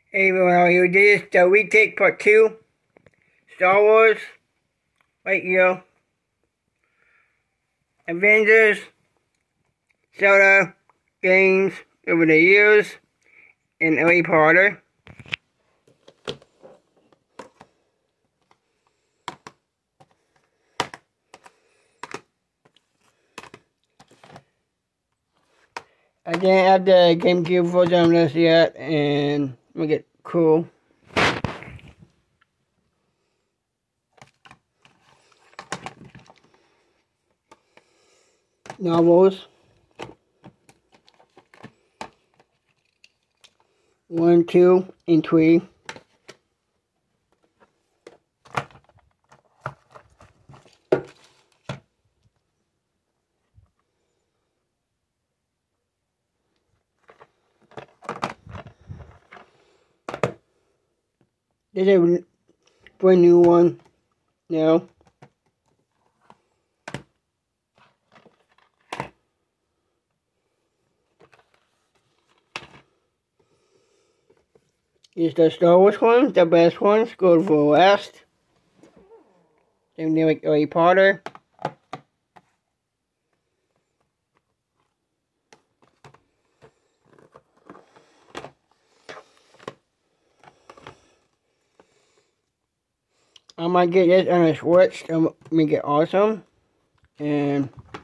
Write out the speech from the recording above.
Hey everyone, here this is the retake part 2. Star Wars, right here. Avengers, Zelda, games over the years, and Harry Potter. I didn't have the GameCube version of this yet, and make it cool. Novels. 1, 2, and 3. This is a brand new one now. Is the Star Wars ones, the best ones, go for last. Same thing like Harry Potter. I might get this on a Switch to make it awesome. And